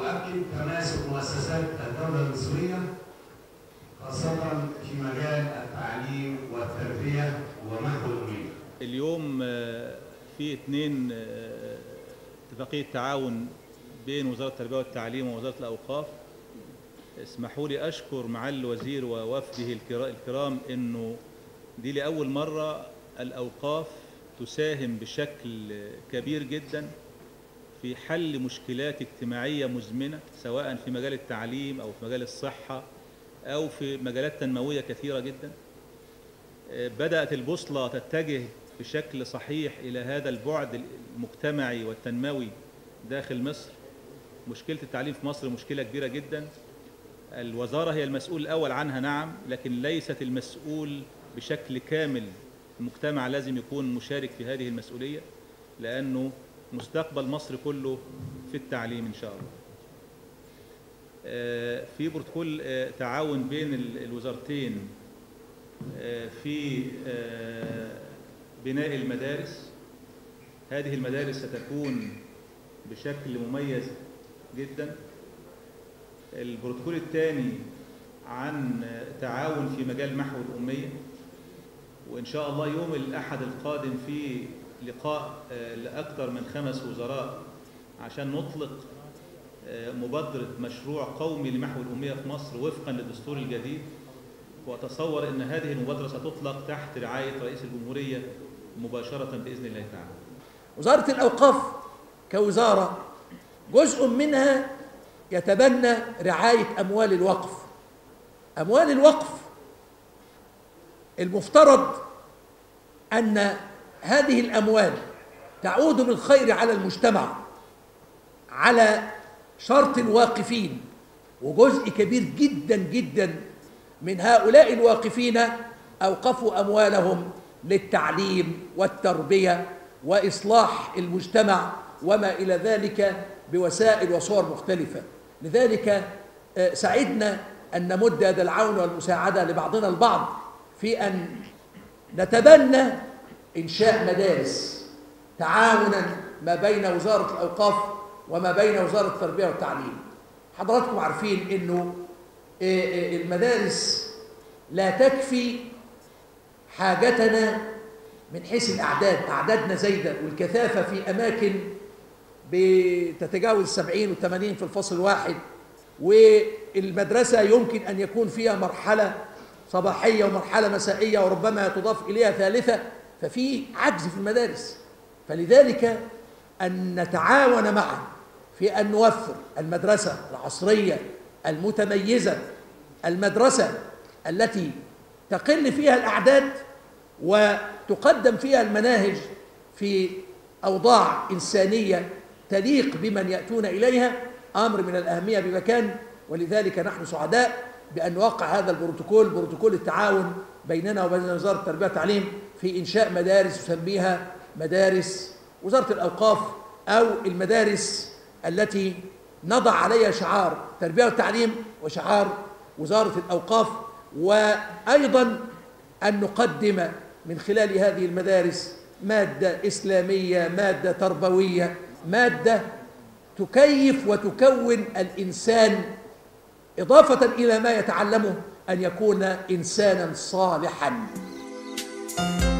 تؤكد تماسك مؤسسات الدولة المصرية خاصة في مجال التعليم والتربية ومحو الأمية. اليوم في اتفاقية تعاون بين وزارة التربية والتعليم ووزارة الأوقاف. اسمحوا لي أشكر معالي الوزير ووفده الكرام إنه دي لأول مرة الأوقاف تساهم بشكل كبير جدا في حل مشكلات اجتماعية مزمنة، سواء في مجال التعليم أو في مجال الصحة أو في مجالات تنموية كثيرة جدا. بدأت البوصلة تتجه بشكل صحيح إلى هذا البعد المجتمعي والتنموي داخل مصر. مشكلة التعليم في مصر مشكلة كبيرة جدا. الوزارة هي المسؤول الأول عنها، نعم، لكن ليست المسؤول بشكل كامل. المجتمع لازم يكون مشارك في هذه المسؤولية، لأنه مستقبل مصر كله في التعليم إن شاء الله. في بروتوكول تعاون بين الوزارتين في بناء المدارس. هذه المدارس ستكون بشكل مميز جدا. البروتوكول الثاني عن تعاون في مجال محو الأمية، وإن شاء الله يوم الأحد القادم في لقاء لأكثر من 5 وزراء عشان نطلق مبادرة مشروع قومي لمحو الأمية في مصر وفقا للدستور الجديد. وأتصور أن هذه المبادرة ستطلق تحت رعاية رئيس الجمهورية مباشرة بإذن الله تعالى. وزارة الأوقاف كوزارة جزء منها يتبنى رعاية أموال الوقف. أموال الوقف المفترض أن هذه الأموال تعود بالخير على المجتمع على شرط الواقفين، وجزء كبير جدا جدا من هؤلاء الواقفين أوقفوا أموالهم للتعليم والتربية وإصلاح المجتمع وما إلى ذلك بوسائل وصور مختلفة. لذلك سعدنا أن نمد يد العون والمساعدة لبعضنا البعض في أن نتبنى إنشاء مدارس تعاونا ما بين وزارة الأوقاف وما بين وزارة التربية والتعليم. حضراتكم عارفين أنه المدارس لا تكفي حاجتنا من حيث الأعداد. أعدادنا زايدة والكثافة في أماكن بتتجاوز 70 و80 في الفصل الواحد، والمدرسة يمكن أن يكون فيها مرحلة صباحية ومرحلة مسائية وربما تضاف إليها ثالثة، ففي عجز في المدارس. فلذلك أن نتعاون معا في أن نوفر المدرسة العصرية المتميزة، المدرسة التي تقل فيها الأعداد وتقدم فيها المناهج في أوضاع إنسانية تليق بمن يأتون إليها، أمر من الأهمية بمكان. ولذلك نحن سعداء بأن نوقع هذا البروتوكول، بروتوكول التعاون بيننا وبين وزارة التربية والتعليم في إنشاء مدارس تسميها مدارس وزارة الأوقاف، أو المدارس التي نضع عليها شعار التربية والتعليم وشعار وزارة الأوقاف. وأيضا أن نقدم من خلال هذه المدارس مادة إسلامية، مادة تربوية، مادة تكيف وتكون الإنسان إضافة إلى ما يتعلمه أن يكون إنسانا صالحا.